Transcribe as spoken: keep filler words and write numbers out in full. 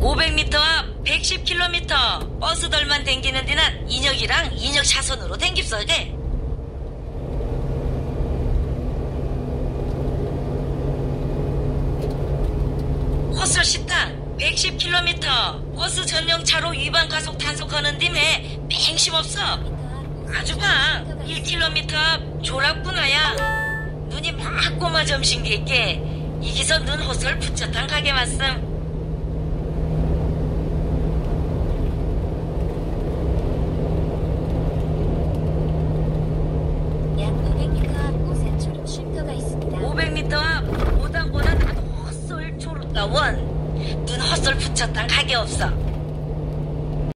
오백 미터 앞 백십 킬로미터 버스들만 댕기는 데는 인역이랑 인역 차선으로 댕깁서게. 헛설 식당 백십 킬로미터 버스 전용 차로 위반 가속 단속하는 dim에 맹심 없어. 아주 봐 일 킬로미터 앞 조락구나야. 눈이 막 꼬마 점심 개께 이기서 눈 헛설 붙였단 가게 말씀. 약 오백 미터 앞 오산초로 쉼터가 있습니다. 오백 미터 앞 오당보다 나도 헛설 초록다 원. 눈 헛설 붙였단 가게 없어.